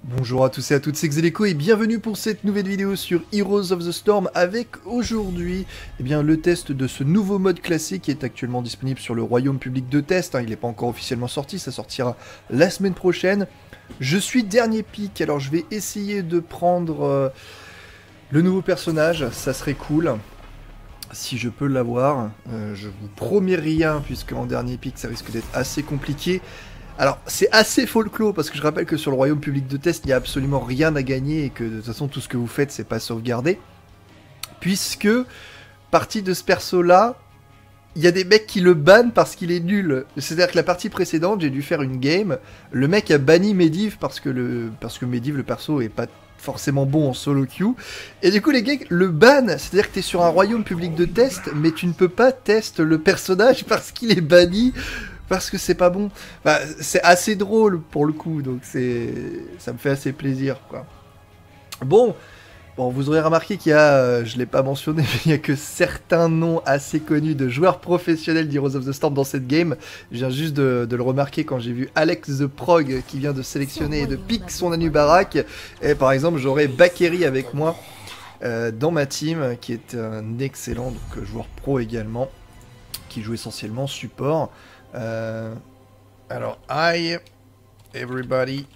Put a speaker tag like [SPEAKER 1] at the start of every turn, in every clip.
[SPEAKER 1] Bonjour à tous et à toutes, c'est Xeleco et bienvenue pour cette nouvelle vidéo sur Heroes of the Storm avec aujourd'hui le test de ce nouveau mode classique qui est actuellement disponible sur le royaume public de test. Il n'est pas encore officiellement sorti, ça sortira la semaine prochaine. Je suis dernier pick, alors je vais essayer de prendre le nouveau personnage, ça serait cool. Si je peux l'avoir, je vous promets rien puisque en dernier pick ça risque d'être assez compliqué. Alors, c'est assez folklore parce que je rappelle que sur le royaume public de test, il n'y a absolument rien à gagner et que de toute façon, tout ce que vous faites, c'est pas sauvegardé. Puisque, partie de ce perso-là, il y a des mecs qui le bannent parce qu'il est nul. C'est-à-dire que la partie précédente, j'ai dû faire une game, le mec a banni Medivh parce que Medivh, le perso, est pas forcément bon en solo queue. Et du coup, les gars le bannent. C'est-à-dire que t'es sur un royaume public de test, mais tu ne peux pas test le personnage parce qu'il est banni. Parce que c'est pas bon. Bah, c'est assez drôle pour le coup, donc ça me fait assez plaisir, quoi. Bon, vous aurez remarqué qu'il y a, je l'ai pas mentionné, mais il y a que certains noms assez connus de joueurs professionnels d'Heroes of the Storm dans cette game. Je viens juste de le remarquer quand j'ai vu Alex the Prog qui vient de sélectionner et de pick son Anubarak. Et par exemple, j'aurai Bakeri avec moi dans ma team, qui est un excellent joueur pro également, qui joue essentiellement support. Alors, hi, everybody.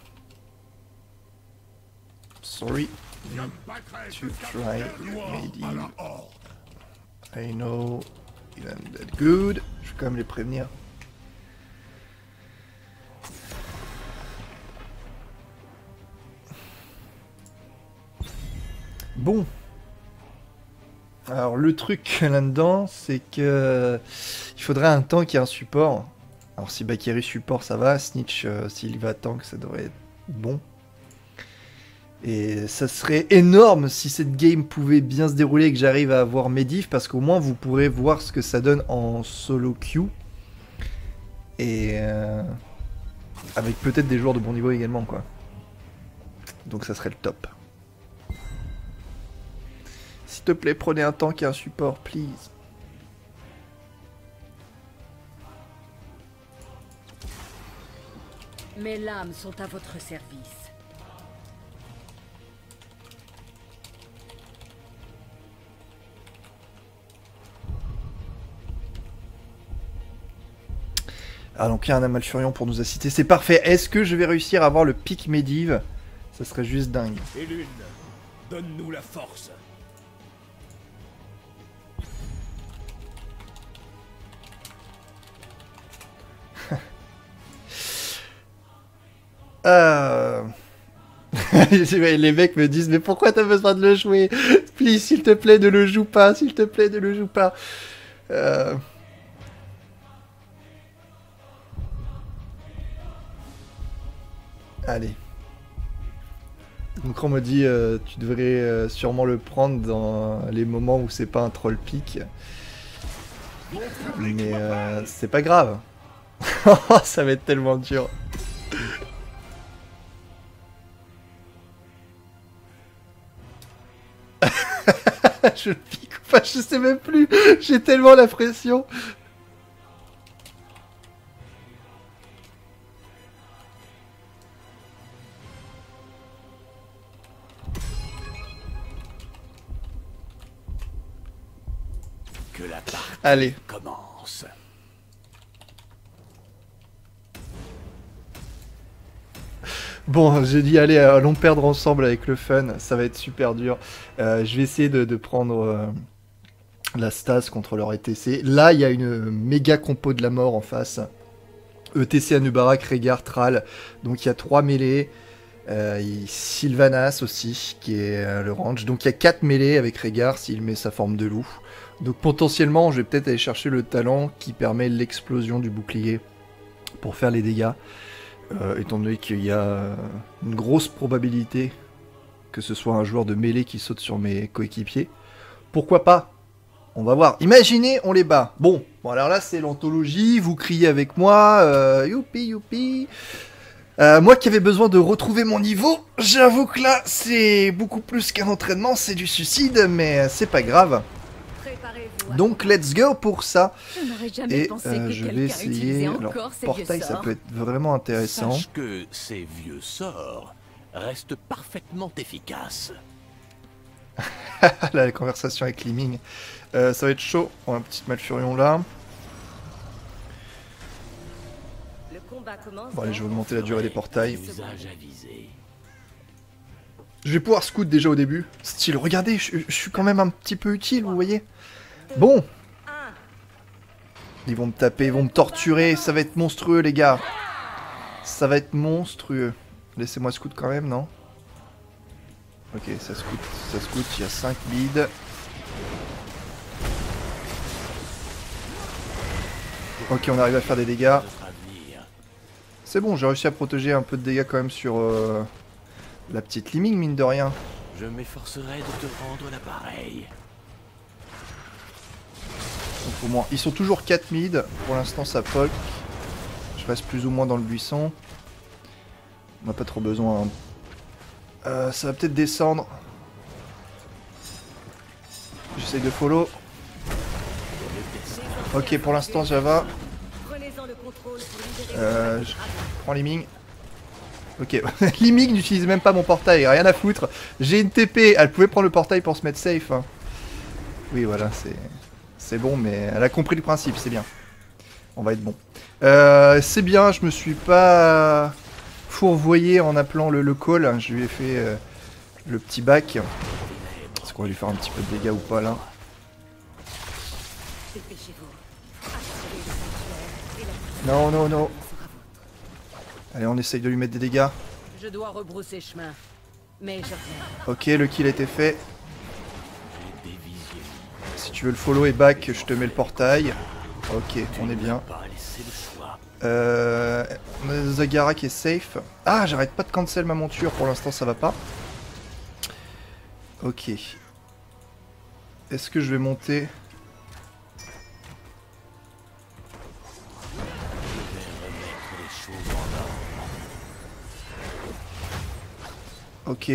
[SPEAKER 1] Sorry to try Medivh. I know you ain't that good. Je vais quand même les prévenir. Bon. Alors le truc là-dedans, c'est que il faudrait un tank et un support. Alors si Bakeri support, ça va. Snitch, s'il va tank, ça devrait être bon. Et ça serait énorme si cette game pouvait bien se dérouler et que j'arrive à avoir Medivh, parce qu'au moins vous pourrez voir ce que ça donne en solo queue. Et avec peut-être des joueurs de bon niveau également, quoi. Donc ça serait le top. S'il te plaît, prenez un tank et un support, please.
[SPEAKER 2] Mes lames sont à votre service.
[SPEAKER 1] Ah, donc il y a un Amalfurion pour nous assister, c'est parfait. Est-ce que je vais réussir à avoir le pick Medivh? Ça serait juste dingue.
[SPEAKER 3] Et l'une, donne-nous la force.
[SPEAKER 1] Les mecs me disent mais pourquoi t'as besoin de le jouer? Please, s'il te plaît, ne le joue pas. S'il te plaît, ne le joue pas. Allez. Donc on me dit tu devrais sûrement le prendre dans les moments où c'est pas un troll pick. Mais c'est pas grave. Ça va être tellement dur. Je pique ou pas, je sais même plus. J'ai tellement la pression.
[SPEAKER 3] Que la partie
[SPEAKER 1] Allez.
[SPEAKER 3] commence.
[SPEAKER 1] Bon, j'ai dit allez, allons perdre ensemble avec le fun, ça va être super dur. Je vais essayer de prendre la stase contre leur ETC. Là, il y a une méga compo de la mort en face. ETC, Anubarak, Rehgar, Thrall. Donc il y a 3 mêlées. Sylvanas aussi, qui est le range. Donc il y a 4 mêlées avec Rehgar s'il met sa forme de loup. Donc potentiellement, je vais peut-être aller chercher le talent qui permet l'explosion du bouclier pour faire les dégâts. Étant donné qu'il y a une grosse probabilité que ce soit un joueur de mêlée qui saute sur mes coéquipiers. Pourquoi pas? On va voir. Imaginez, on les bat. Bon alors là c'est l'anthologie, vous criez avec moi, youpi youpi. Moi qui avais besoin de retrouver mon niveau, j'avoue que là c'est beaucoup plus qu'un entraînement, c'est du suicide, mais c'est pas grave. Donc let's go pour ça. Et je vais essayer. Alors, portail, ça peut être vraiment intéressant.
[SPEAKER 3] Sache que ces vieux sorts reste parfaitement efficace.
[SPEAKER 1] Là, la conversation avec Liming. Ça va être chaud. On a un petit Malfurion là.
[SPEAKER 2] Le combat commence.
[SPEAKER 1] Bon allez, je vais augmenter la durée des portails.
[SPEAKER 3] Usage avisé.
[SPEAKER 1] Je vais pouvoir scout déjà au début. Style, regardez, je suis quand même un petit peu utile, vous voyez. Bon. Ils vont me taper, ils vont me torturer. Ça va être monstrueux, les gars. Ça va être monstrueux. Laissez-moi scout quand même, non? Ok, ça scout, il y a 5 leads. Ok, on arrive à faire des dégâts.
[SPEAKER 3] Notre avenir.
[SPEAKER 1] C'est bon, j'ai réussi à protéger un peu de dégâts quand même sur la petite Liming, mine de rien.
[SPEAKER 3] Je m'efforcerai de te rendre l'appareil.
[SPEAKER 1] Donc au moins, ils sont toujours 4 mid. Pour l'instant, ça poke. Je reste plus ou moins dans le buisson. On n'a pas trop besoin. Hein. Ça va peut-être descendre. J'essaye de follow. Ok, pour l'instant, ça va.
[SPEAKER 2] Prenez-en le contrôle pour libérer
[SPEAKER 1] Je prends Liming. Ok, Liming n'utilise même pas mon portail, rien à foutre. J'ai une TP, elle pouvait prendre le portail pour se mettre safe. Hein. Oui, voilà, c'est bon, mais elle a compris le principe, c'est bien. On va être bon. C'est bien, je me suis pas fourvoyé en appelant le call. Je lui ai fait le petit back. Est-ce qu'on va lui faire un petit peu de dégâts ou pas là?
[SPEAKER 2] Dépêchez-vous. Assurez le sanctuaire et la
[SPEAKER 1] Non, non, non.
[SPEAKER 2] sera vôtre.
[SPEAKER 1] Allez, on essaye de lui mettre des dégâts.
[SPEAKER 2] Je dois rebrousser chemin. Mais je reviens.
[SPEAKER 1] Ok, le kill a été fait.
[SPEAKER 3] J'ai dévié.
[SPEAKER 1] Si tu veux le follow et back, je te mets le portail. Ok, on est bien.
[SPEAKER 3] Pas laisser le choix.
[SPEAKER 1] On a Zagara qui est safe. Ah, j'arrête pas de cancel ma monture, pour l'instant ça va pas. Ok. Est-ce que je vais monter?
[SPEAKER 3] Je vais remettre les choses en ordre.
[SPEAKER 1] Ok.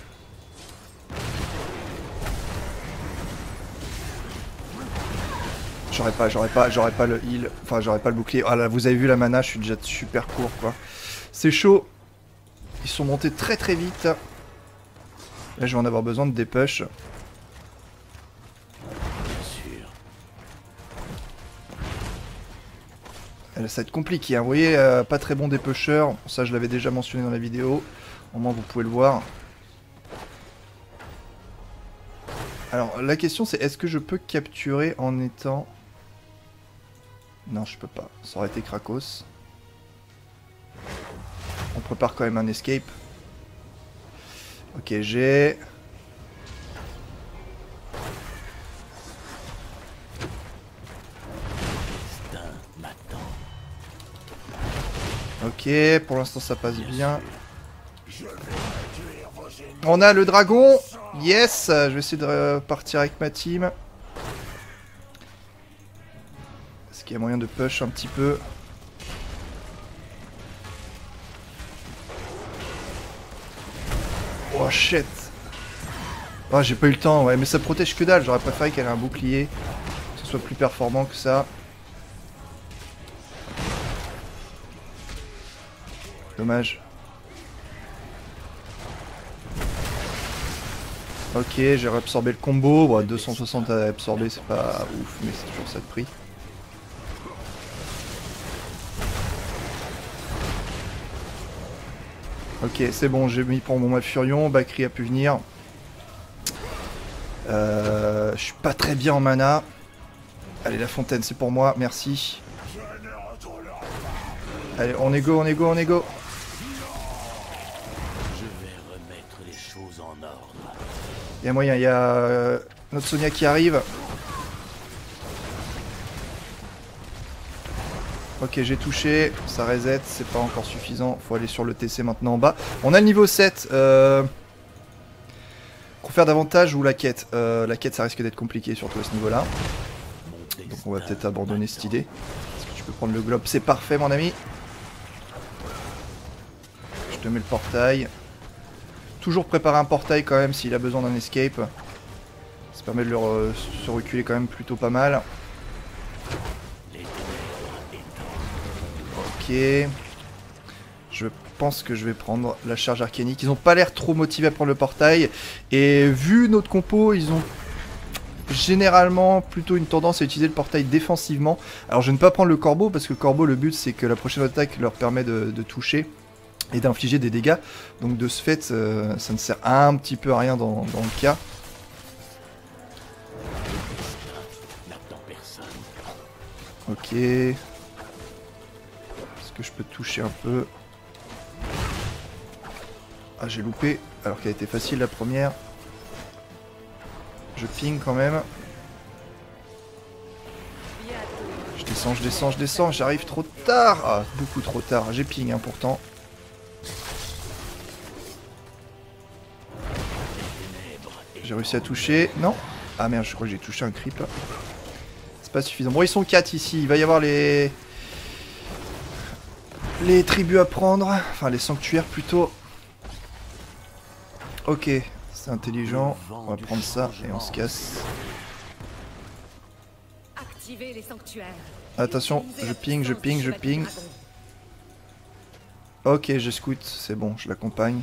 [SPEAKER 1] J'aurais pas le heal. Enfin, j'aurais pas le bouclier. Ah là, vous avez vu la mana, je suis déjà super court, quoi. C'est chaud. Ils sont montés très très vite. Là, je vais en avoir besoin de des push.
[SPEAKER 3] Bien sûr.
[SPEAKER 1] Ça va être compliqué, hein. Vous voyez, pas très bon dépêcheur. Ça, je l'avais déjà mentionné dans la vidéo. Au moins, vous pouvez le voir. Alors, la question, c'est est-ce que je peux capturer en étant... Non, je peux pas. Ça aurait été Krakos. On prépare quand même un escape. Ok, j'ai...
[SPEAKER 3] Destin m'attend.
[SPEAKER 1] Ok, pour l'instant ça passe bien. On a le dragon. Yes, je vais essayer de partir avec ma team. Est-ce qu'il y a moyen de push un petit peu? Oh shit. Oh, j'ai pas eu le temps, ouais, mais ça protège que dalle. J'aurais préféré qu'elle ait un bouclier, que ce soit plus performant que ça. Dommage. Ok, j'ai réabsorbé le combo. Bon, 260 à absorber, c'est pas ouf, mais c'est toujours ça de prix. Ok, c'est bon, j'ai mis pour mon Malfurion. Bakri a pu venir. Je suis pas très bien en mana. Allez, la fontaine, c'est pour moi, merci. Allez, on est go, on est go, on est go.
[SPEAKER 3] Je vais remettre les choses en ordre.
[SPEAKER 1] Il y a moyen, il y a notre Sonia qui arrive. Ok, j'ai touché, ça reset, c'est pas encore suffisant, faut aller sur le TC maintenant en bas. On a le niveau 7. Pour faire davantage ou la quête La quête, ça risque d'être compliqué, surtout à ce niveau-là. Donc on va peut-être abandonner cette idée. Est-ce que tu peux prendre le globe? C'est parfait, mon ami. Je te mets le portail. Toujours préparer un portail quand même s'il a besoin d'un escape. Ça permet de se reculer quand même plutôt pas mal. Ok. Je pense que je vais prendre la charge arcanique. Ils n'ont pas l'air trop motivés à prendre le portail. Et vu notre compo, ils ont généralement plutôt une tendance à utiliser le portail défensivement. Alors je vais ne pas prendre le corbeau, parce que le corbeau, le but c'est que la prochaine attaque leur permet de toucher et d'infliger des dégâts. Donc de ce fait, ça ne sert un petit peu à rien dans le cas. Ok. Est-ce que je peux toucher un peu? Ah, j'ai loupé, alors qu'elle était facile la première. Je ping quand même. Je descends, j'arrive trop tard. Ah, beaucoup trop tard, j'ai ping hein, pourtant. J'ai réussi à toucher, non? Ah merde, je crois que j'ai touché un creep là. C'est pas suffisant. Bon, ils sont 4 ici, il va y avoir les tribus à prendre. Enfin, les sanctuaires plutôt. Ok, c'est intelligent. On va prendre ça et on se casse.
[SPEAKER 2] Activez les sanctuaires.
[SPEAKER 1] Attention, je ping. Ok, je scout, c'est bon, je l'accompagne.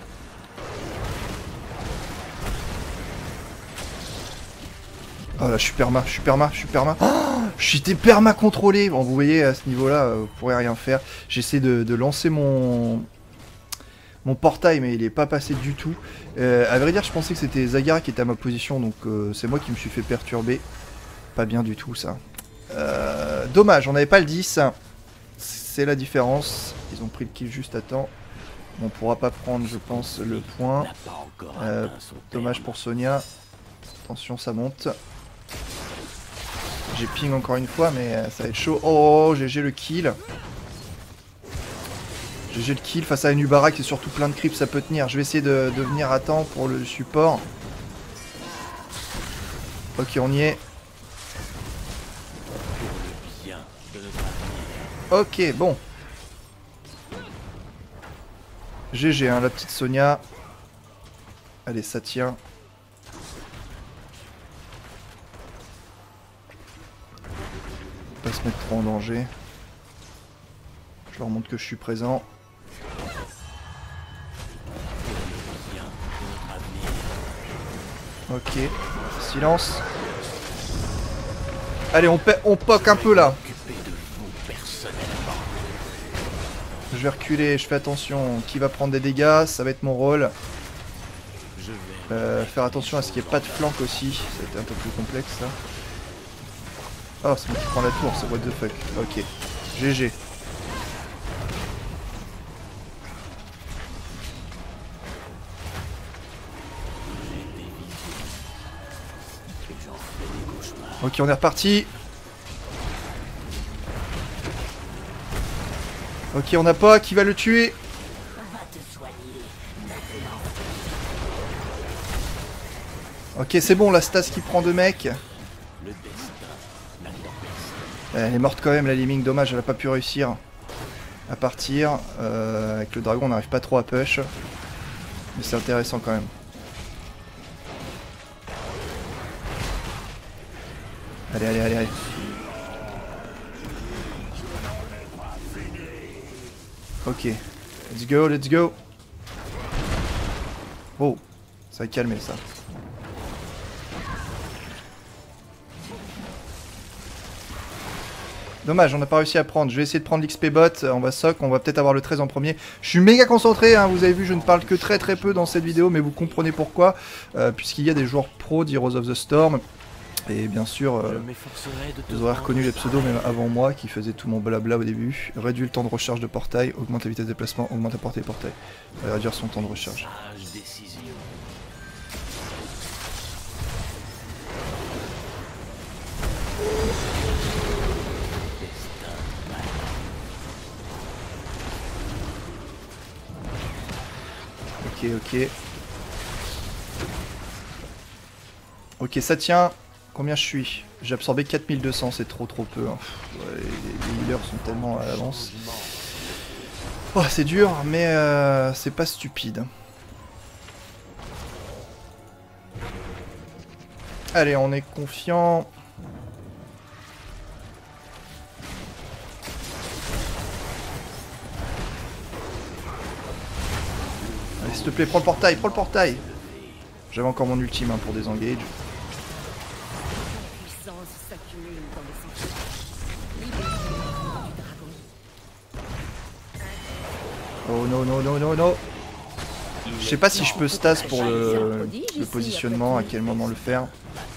[SPEAKER 1] Oh là, je suis perma. Oh, j'étais perma contrôlé. Bon, vous voyez, à ce niveau-là, vous pourrez rien faire. J'essaie de lancer mon portail, mais il est pas passé du tout. À vrai dire, je pensais que c'était Zagar qui était à ma position, donc c'est moi qui me suis fait perturber. Pas bien du tout, ça. Dommage, on n'avait pas le 10. C'est la différence. Ils ont pris le kill juste à temps. On pourra pas prendre, je pense, le point. Dommage pour Sonia. Attention, ça monte. J'ai ping encore une fois, mais ça va être chaud. Oh, GG le kill. GG le kill face à une Ubara qui est surtout plein de creeps, ça peut tenir. Je vais essayer de venir à temps pour le support. Ok, on y est. Ok, bon. GG, hein, la petite Sonia. Allez, ça tient. Pas se mettre trop en danger. Je leur montre que je suis présent. Ok, silence. Allez, on poque un peu là. Je vais reculer, je fais attention. Qui va prendre des dégâts? Ça va être mon rôle. Faire attention à ce qu'il n'y ait pas de flank aussi. C'était un peu plus complexe ça. Oh, c'est moi qui prends la tour, c'est what the fuck. Ok, GG. Ok, on est reparti. Ok, on n'a pas. Qui va le tuer? Ok, c'est bon, la Stas qui prend 2 mecs. Elle est morte quand même, la Liming. Dommage, elle a pas pu réussir à partir. Avec le dragon, on n'arrive pas trop à push. Mais c'est intéressant quand même. Allez. Ok, let's go. Oh, ça a calmé ça. Dommage, on n'a pas réussi à prendre. Je vais essayer de prendre l'XP bot. On va soc, on va peut-être avoir le 13 en premier. Je suis méga concentré, hein. Vous avez vu, je ne parle que très peu dans cette vidéo, mais vous comprenez pourquoi. Puisqu'il y a des joueurs pro d'Heroes of the Storm. Et bien sûr, vous aurez reconnu les pseudos même avant moi qui faisaient tout mon blabla au début. Réduit le temps de recharge de portail, augmente la vitesse de déplacement, augmente la portée des portails. Réduire son temps de recharge. Ok. Ok, ça tient. Combien je suis? J'ai absorbé 4200, c'est trop peu. Hein. Ouais, les healers sont tellement à l'avance. Oh, c'est dur, mais c'est pas stupide. Allez, on est confiant. Allez, s'il te plaît, prends le portail, prends le portail. J'avais encore mon ultime hein, pour désengage.
[SPEAKER 2] puissance s'accumule dans les sentiers. Libérez du dragon.
[SPEAKER 1] Oh non, non, non, non, non. Je sais pas si je peux stas pour le positionnement, à quel moment le faire.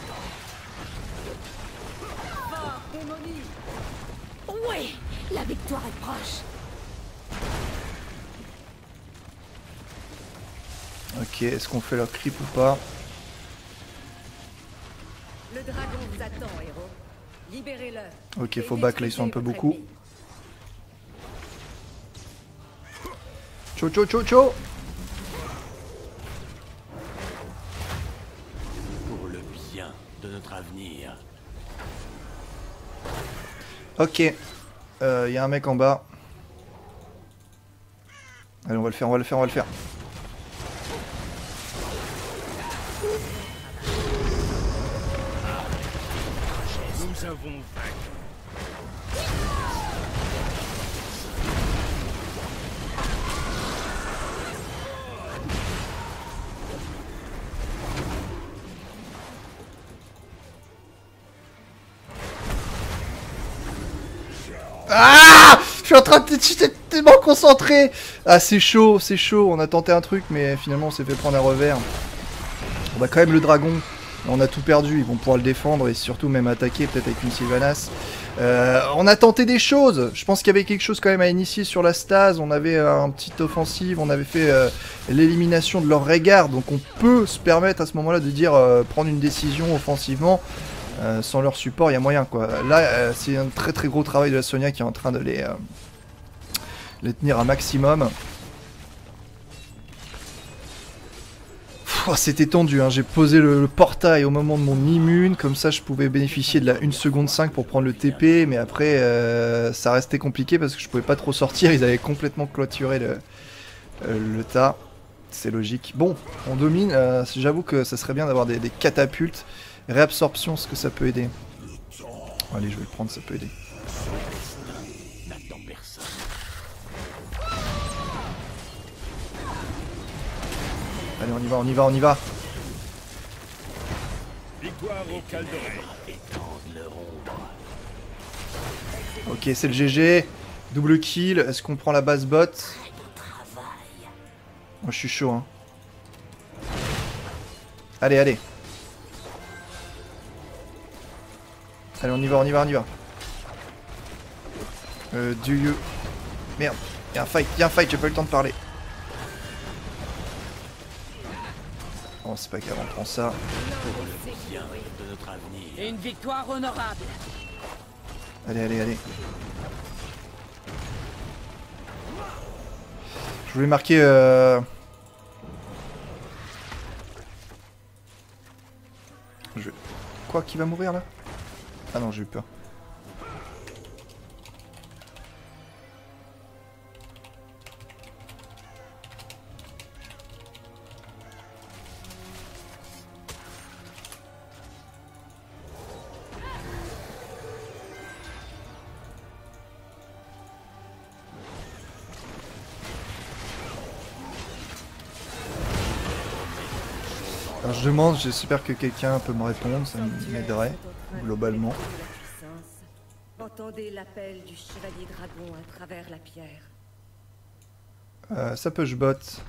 [SPEAKER 2] Fort démoni. Oui, la victoire est proche.
[SPEAKER 1] Ok, est-ce qu'on fait leur creep ou pas?
[SPEAKER 2] Le dragon vous attend, héros. Libérez-le.
[SPEAKER 1] Ok, faut back là, ils sont un peu beaucoup. Cho cho cho cho.
[SPEAKER 3] Pour le bien de notre avenir.
[SPEAKER 1] Ok, y a un mec en bas. Allez, on va le faire, on va le faire, on va le faire.
[SPEAKER 3] Nous avons vaincu.
[SPEAKER 1] Ah! Je suis en train de tellement concentré. Ah, c'est chaud, c'est chaud. On a tenté un truc, mais finalement on s'est fait prendre un revers. On a quand même le dragon. On a tout perdu. Ils vont pouvoir le défendre et surtout même attaquer peut-être avec une Sylvanas. On a tenté des choses. Je pense qu'il y avait quelque chose quand même à initier sur la stase. On avait un petit offensive. On avait fait l'élimination de leur regard. Donc on peut se permettre à ce moment-là de dire prendre une décision offensivement. Sans leur support, il y a moyen quoi. Là, c'est un très très gros travail de la Sonia qui est en train de les tenir à maximum. C'était tendu, hein. J'ai posé le portail au moment de mon immune, comme ça je pouvais bénéficier de la 1 seconde 5 pour prendre le TP, mais après ça restait compliqué parce que je pouvais pas trop sortir, ils avaient complètement clôturé le tas. C'est logique. Bon, on domine, j'avoue que ça serait bien d'avoir des catapultes. Réabsorption, est-ce que ça peut aider? Allez, je vais le prendre, ça peut aider.
[SPEAKER 3] N'attends personne.
[SPEAKER 1] Allez, on y va, on y va, on y va.
[SPEAKER 3] Victoire au Calderay. Étendre leur ombre.
[SPEAKER 1] Ok, c'est le GG. Double kill. Est-ce qu'on prend la base bot? Moi, je suis chaud, hein. Allez, allez. Allez, on y va, on y va, on y va. Do you... Merde, y'a un fight, j'ai pas eu le temps de parler. Oh, c'est pas grave, on prend ça.
[SPEAKER 3] Pour le bien de notre avenir.
[SPEAKER 2] Une victoire honorable.
[SPEAKER 1] Allez, allez, allez. Je voulais marquer... Quoi, qui va mourir là? Ah non, j'ai eu peur. Alors je demande, j'espère que quelqu'un peut me répondre, ça m'aiderait, globalement.
[SPEAKER 2] Entendez l'appel du chevalier dragon à travers la pierre.
[SPEAKER 1] Ça peut je botte.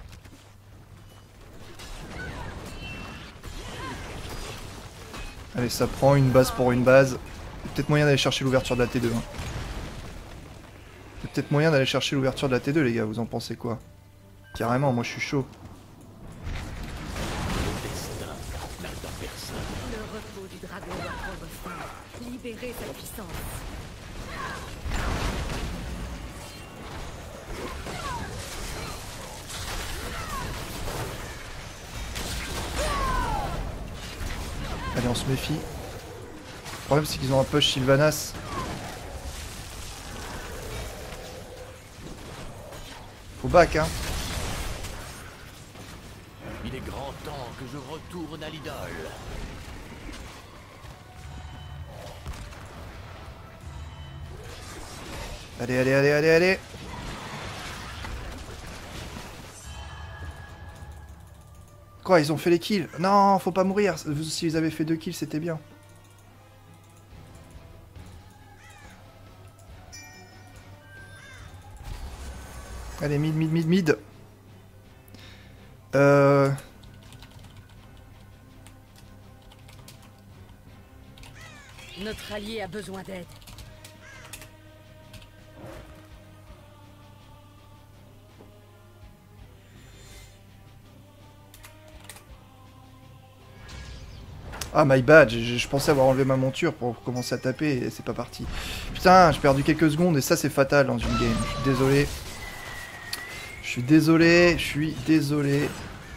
[SPEAKER 1] Allez, ça prend une base pour une base. Il y a peut-être moyen d'aller chercher l'ouverture de la T2. Hein. Il y a peut-être moyen d'aller chercher l'ouverture de la T2 les gars, vous en pensez quoi? Carrément, moi je suis chaud.
[SPEAKER 2] Le repos du dragon doit prendre fin. Libérez sa puissance.
[SPEAKER 1] Allez, on se méfie. Le problème c'est qu'ils ont un push Sylvanas. Faut back hein.
[SPEAKER 3] Il est grand temps que je retourne à l'idole.
[SPEAKER 1] Allez, allez, allez, allez, allez. Quoi, ils ont fait les kills? Non, faut pas mourir. Si vous avez fait 2 kills, c'était bien. Allez, mid.
[SPEAKER 2] Notre allié a besoin d'aide.
[SPEAKER 1] Ah, my bad, je pensais avoir enlevé ma monture pour commencer à taper et c'est pas parti. Putain, j'ai perdu quelques secondes et ça c'est fatal dans une game. Je suis désolé. Je suis désolé.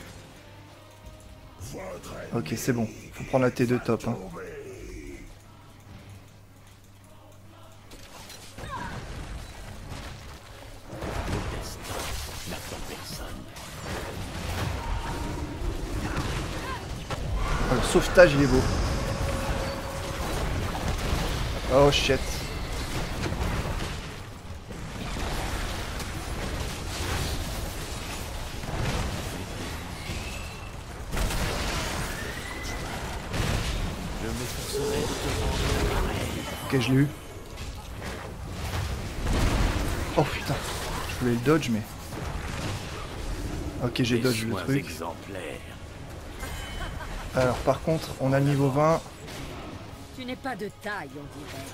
[SPEAKER 1] Ok, c'est bon. Faut prendre la T2 top. Hein. Oh, le sauvetage il est beau. Oh shit. Ok, je l'ai eu. Oh putain. Je voulais le dodge mais... Ok, j'ai dodge le truc. Alors par contre, on a le niveau 20.
[SPEAKER 2] Tu n'es pas de taille, on dirait.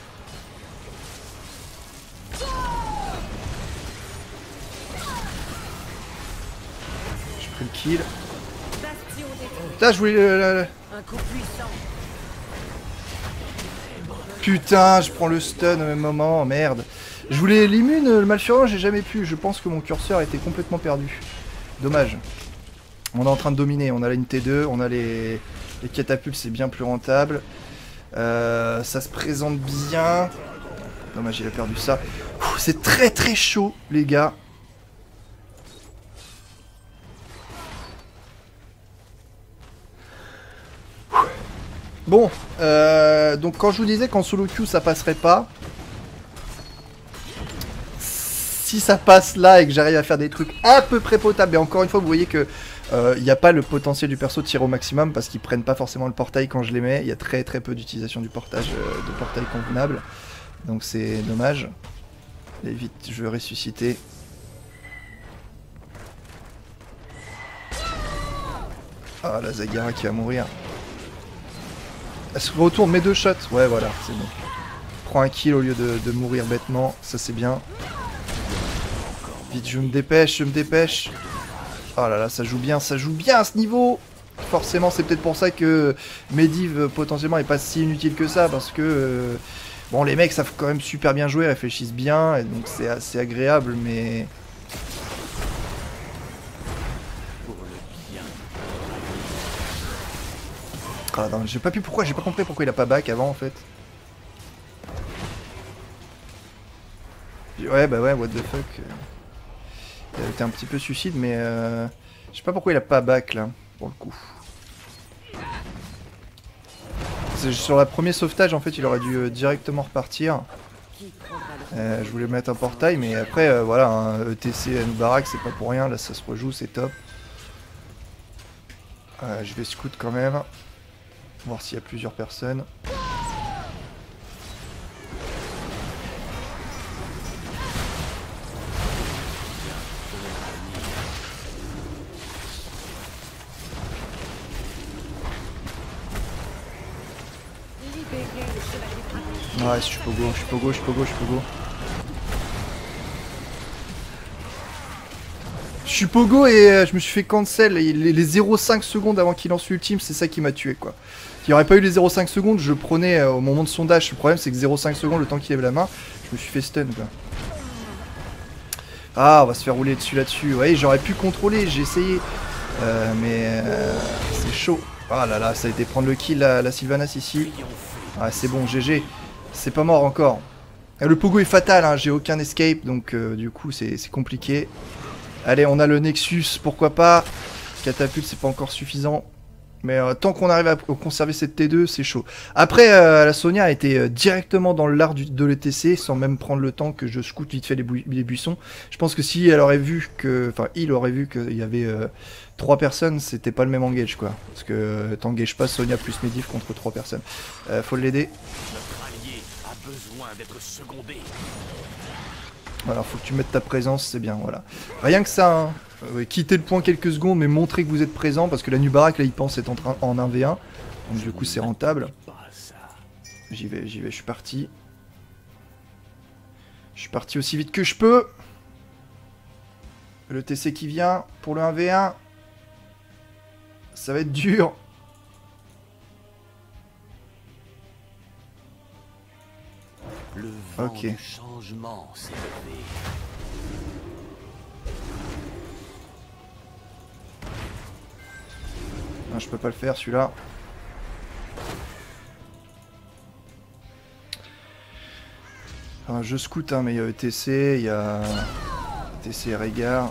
[SPEAKER 1] J'ai pris le kill.
[SPEAKER 2] Bastion détruit.
[SPEAKER 1] Putain, je voulais...
[SPEAKER 2] Un coup puissant.
[SPEAKER 1] Putain, je prends le stun au même moment, merde. Je voulais l'immune, le Malfurion, j'ai jamais pu. Je pense que mon curseur était complètement perdu. Dommage. On est en train de dominer, on a une T2, on a les catapultes, c'est bien plus rentable. Ça se présente bien. Dommage, il a perdu ça. C'est très très chaud, les gars. Bon, donc quand je vous disais qu'en solo queue ça passerait pas, si ça passe là et que j'arrive à faire des trucs à peu près potables, et encore une fois vous voyez que il n'y a pas le potentiel du perso de tirer au maximum parce qu'ils prennent pas forcément le portail quand je les mets, il y a très très peu d'utilisation du portail convenable, donc c'est dommage. Allez vite, je vais ressusciter. Ah la Zagara qui va mourir. Elle se retourne, met 2 shots. Ouais, voilà, c'est bon. Prends un kill au lieu de mourir bêtement. Ça, c'est bien. Vite, je me dépêche. Oh là là, ça joue bien à ce niveau. Forcément, c'est peut-être pour ça que Medivh, potentiellement, est pas si inutile que ça. Parce que, bon, les mecs savent quand même super bien jouer, réfléchissent bien. Et donc, c'est assez agréable, mais... Ah non, j'ai pas compris pourquoi il a pas back avant en fait. Ouais bah ouais, what the fuck. Il a été un petit peu suicide mais je sais pas pourquoi il a pas back là, pour le coup. Sur la premier sauvetage en fait il aurait dû directement repartir. Je voulais mettre un portail mais après voilà, un ETC à Nubarak c'est pas pour rien, là ça se rejoue, c'est top. Je vais scout quand même. Voir s'il y a plusieurs personnes. Ouais, je suis pogo. Je suis pogo et je me suis fait cancel. Les 0,5 secondes avant qu'il lance l'ultime, c'est ça qui m'a tué quoi. S'il n'y aurait pas eu les 0,5 secondes, je prenais au moment de sondage. Le problème c'est que 0,5 secondes, le temps qu'il lève la main, je me suis fait stun quoi. Ah, on va se faire rouler dessus là-dessus. Ouais, j'aurais pu contrôler, j'ai essayé. Mais c'est chaud. Ah là là, ça a été prendre le kill la Sylvanas ici. Ah, c'est bon, GG. C'est pas mort encore. Le pogo est fatal, hein, j'ai aucun escape, donc du coup c'est compliqué. Allez, on a le Nexus, pourquoi pas. Catapulte, c'est pas encore suffisant. Mais tant qu'on arrive à conserver cette T2, c'est chaud. Après, la Sonia a été directement dans l'art de l'ETC, sans même prendre le temps que je scoute vite fait les buissons. Je pense que si elle aurait vu que... Enfin, il aurait vu qu'il y avait 3 personnes, c'était pas le même engage, quoi. Parce que t'engages pas Sonia plus Medivh contre 3 personnes. Faut l'aider.
[SPEAKER 3] Notre allié a besoin d'être secondé.
[SPEAKER 1] Voilà, faut que tu mettes ta présence, c'est bien, voilà. Rien que ça, hein. Quittez le point quelques secondes, mais montrez que vous êtes présent, parce que la Nubarak, là, il pense être en 1v1. Donc du coup, c'est rentable. J'y vais, je suis parti. Je suis parti aussi vite que je peux. Le TC qui vient pour le 1v1. Ça va être dur.
[SPEAKER 3] Le vent
[SPEAKER 1] Ok.
[SPEAKER 3] du changement s'est levé.
[SPEAKER 1] Non, je peux pas le faire celui-là. Enfin, je scoute, hein, mais il y a ETC, il y a ETC et Régard.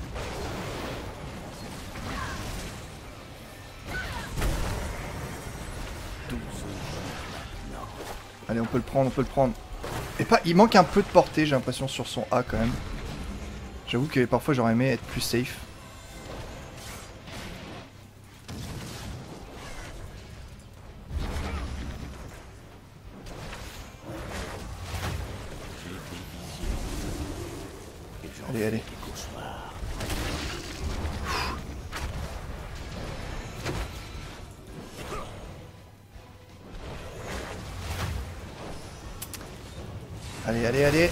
[SPEAKER 1] Allez, on peut le prendre, on peut le prendre. Et pas, il manque un peu de portée, j'ai l'impression, sur son A quand même. J'avoue que parfois j'aurais aimé être plus safe. Allez, allez. Allez, allez, allez.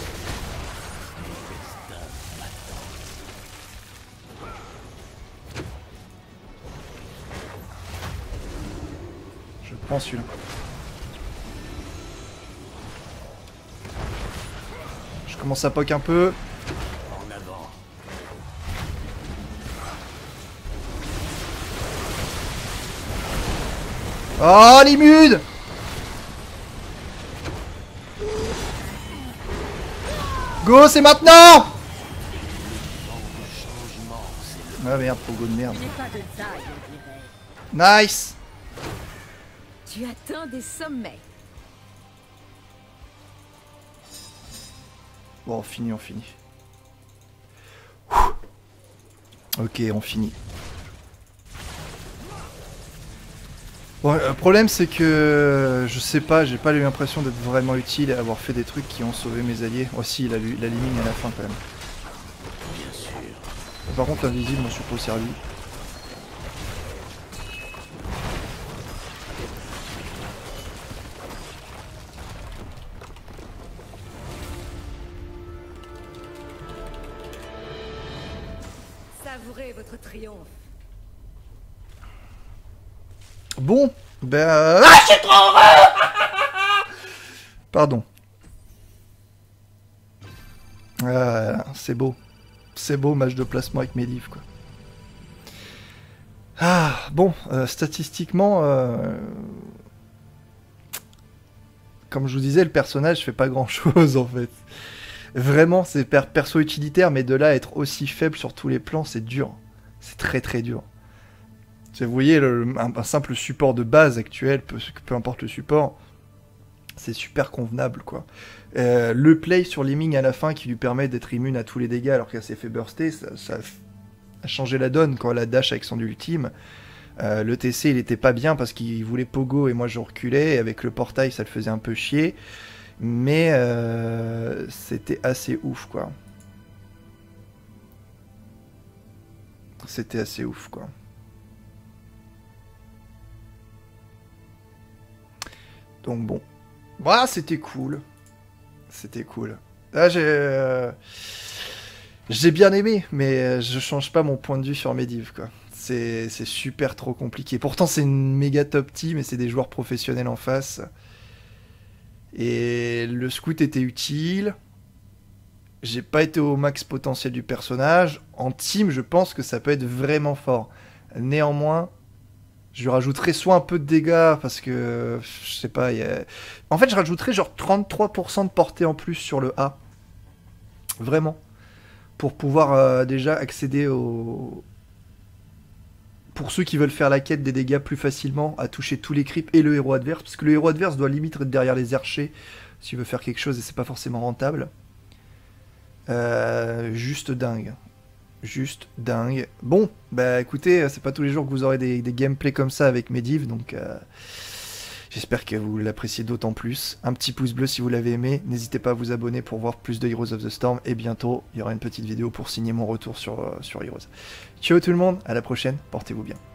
[SPEAKER 1] Je prends celui-là. Je commence à poke un peu.
[SPEAKER 3] En avant.
[SPEAKER 1] Oh, l'immude! Go, c'est maintenant! Ah merde, Pogo de merde.
[SPEAKER 2] Tu n'es pas de taille, on dirait.
[SPEAKER 1] Nice!
[SPEAKER 2] Tu atteins des sommets.
[SPEAKER 1] Bon, on finit, on finit. Ok, on finit. Bon, le problème c'est que je sais pas, j'ai pas eu l'impression d'être vraiment utile et avoir fait des trucs qui ont sauvé mes alliés. Aussi, la ligne à la fin quand même.
[SPEAKER 3] Bien sûr.
[SPEAKER 1] Par contre, l'invisible m'en suis pas servi.
[SPEAKER 2] Savourez votre triomphe.
[SPEAKER 1] Bon, ben... Ah, je suis trop heureux. Pardon. C'est beau. C'est beau, match de placement avec Medivh, quoi. Ah, bon, statistiquement... Comme je vous disais, le personnage fait pas grand-chose, en fait. Vraiment, c'est perso utilitaire, mais de là à être aussi faible sur tous les plans, c'est dur. C'est très très dur. Vous voyez, un simple support de base actuel, peu importe le support, c'est super convenable, quoi. Le play sur Lemming à la fin qui lui permet d'être immune à tous les dégâts alors qu'elle s'est fait burster, ça a changé la donne quand elle a dash avec son ultime. Le TC il était pas bien parce qu'il voulait pogo et moi je reculais, et avec le portail ça le faisait un peu chier, mais c'était assez ouf, quoi. C'était assez ouf, quoi. Donc bon. Voilà, c'était cool. C'était cool. Là, j'ai bien aimé, mais je change pas mon point de vue sur Medivh, quoi. C'est super trop compliqué. Pourtant, c'est une méga top team et c'est des joueurs professionnels en face. Et le scout était utile. J'ai pas été au max potentiel du personnage. En team, je pense que ça peut être vraiment fort. Néanmoins... Je lui rajouterai soit un peu de dégâts, parce que, je sais pas, en fait, je rajouterai genre 33% de portée en plus sur le A. Vraiment. Pour pouvoir déjà accéder au... pour ceux qui veulent faire la quête des dégâts plus facilement, à toucher tous les creeps et le héros adverse, parce que le héros adverse doit limite être derrière les archers s'il veut faire quelque chose et c'est pas forcément rentable. Juste dingue. Juste dingue. Bon, bah écoutez, c'est pas tous les jours que vous aurez des gameplays comme ça avec Medivh, donc j'espère que vous l'appréciez d'autant plus. Un petit pouce bleu si vous l'avez aimé, n'hésitez pas à vous abonner pour voir plus de Heroes of the Storm, et bientôt, il y aura une petite vidéo pour signer mon retour sur Heroes. Ciao tout le monde, à la prochaine, portez-vous bien.